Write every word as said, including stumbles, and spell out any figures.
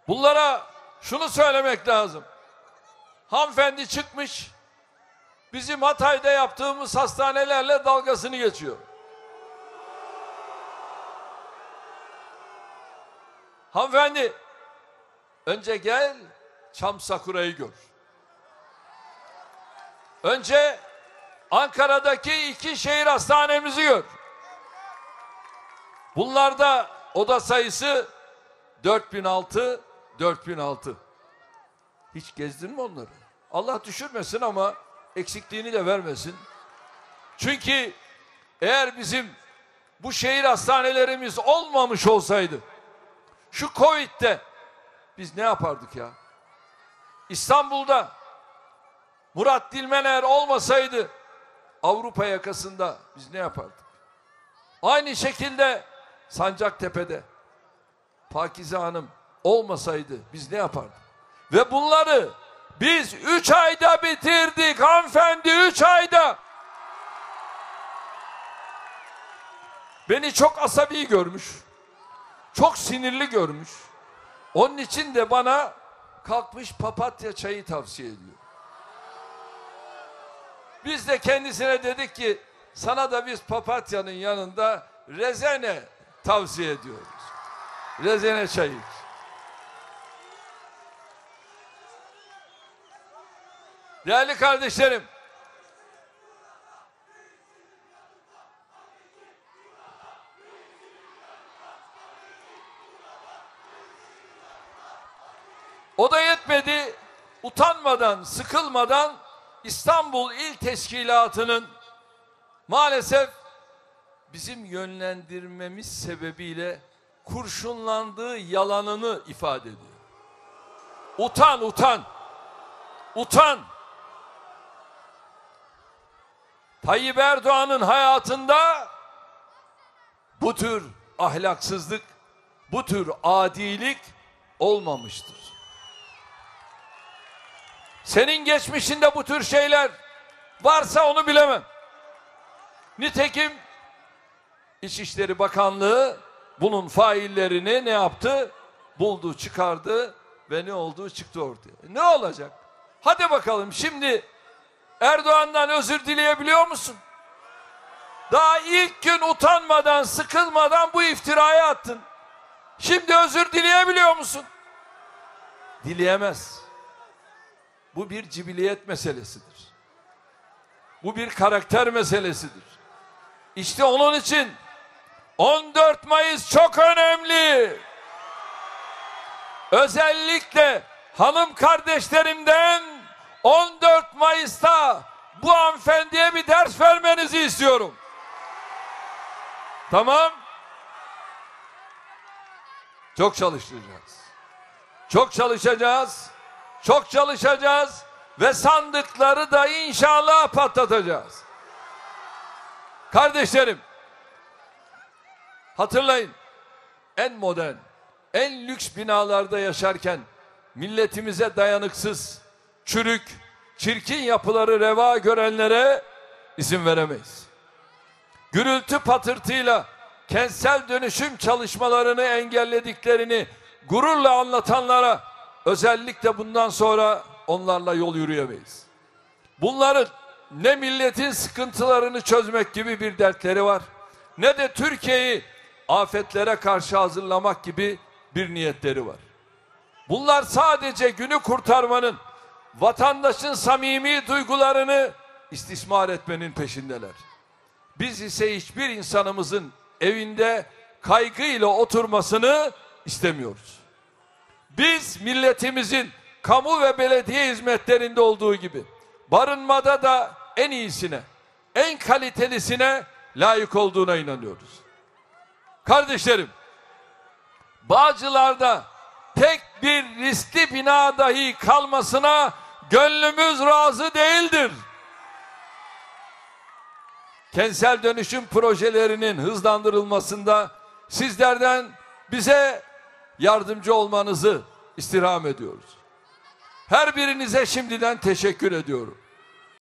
Bunlara şunu söylemek lazım. Hanımefendi çıkmış, bizim Hatay'da yaptığımız hastanelerle dalgasını geçiyor. Hanımefendi, önce gel Çamsakura'yı gör. Önce Ankara'daki iki şehir hastanemizi gör. Bunlarda oda sayısı dört bin altı, dört bin altı. Hiç gezdin mi onları? Allah düşürmesin ama eksikliğini de vermesin. Çünkü eğer bizim bu şehir hastanelerimiz olmamış olsaydı, şu Covid'de biz ne yapardık ya? İstanbul'da Murat Dilmener olmasaydı Avrupa yakasında biz ne yapardık? Aynı şekilde Sancaktepe'de Pakize Hanım olmasaydı biz ne yapardık? Ve bunları biz üç ayda bitirdik hanımefendi, üç ayda. Beni çok asabi görmüş, çok sinirli görmüş. Onun için de bana kalkmış papatya çayı tavsiye ediyor. Biz de kendisine dedik ki sana da biz papatyanın yanında rezene tavsiye ediyoruz. Rezene çayı. Değerli kardeşlerim, o da yetmedi, utanmadan, sıkılmadan İstanbul İl Teşkilatı'nın maalesef bizim yönlendirmemiz sebebiyle kurşunlandığı yalanını ifade ediyor. Utan, utan, utan. Tayyip Erdoğan'ın hayatında bu tür ahlaksızlık, bu tür adilik olmamıştır. Senin geçmişinde bu tür şeyler varsa onu bilemem. Nitekim İçişleri Bakanlığı bunun faillerini ne yaptı? Buldu, çıkardı ve ne olduğu çıktı ortaya. Ne olacak? Hadi bakalım, şimdi Erdoğan'dan özür dileyebiliyor musun? Daha ilk gün utanmadan, sıkılmadan bu iftirayı attın. Şimdi özür dileyebiliyor musun? Dileyemez. Bu bir cibiliyet meselesidir. Bu bir karakter meselesidir. İşte onun için on dört Mayıs çok önemli. Özellikle hanım kardeşlerimden on dört Mayıs'ta bu hanımefendiye bir ders vermenizi istiyorum. Tamam? Çok çalışacağız. Çok çalışacağız. Çok çalışacağız ve sandıkları da inşallah patlatacağız. Kardeşlerim, hatırlayın, en modern, en lüks binalarda yaşarken milletimize dayanıksız, çürük, çirkin yapıları reva görenlere izin veremeyiz. Gürültü patırtıyla kentsel dönüşüm çalışmalarını engellediklerini gururla anlatanlara özellikle bundan sonra onlarla yol yürüyemeyiz. Bunların ne milletin sıkıntılarını çözmek gibi bir dertleri var, ne de Türkiye'yi afetlere karşı hazırlamak gibi bir niyetleri var. Bunlar sadece günü kurtarmanın, vatandaşın samimi duygularını istismar etmenin peşindeler. Biz ise hiçbir insanımızın evinde kaygıyla oturmasını istemiyoruz. Biz milletimizin kamu ve belediye hizmetlerinde olduğu gibi barınmada da en iyisine, en kalitelisine layık olduğuna inanıyoruz. Kardeşlerim, Bağcılar'da tek bir riskli bina dahi kalmasına gönlümüz razı değildir. Kentsel dönüşüm projelerinin hızlandırılmasında sizlerden bize yardımcı olmanızı istirham ediyoruz. Her birinize şimdiden teşekkür ediyorum.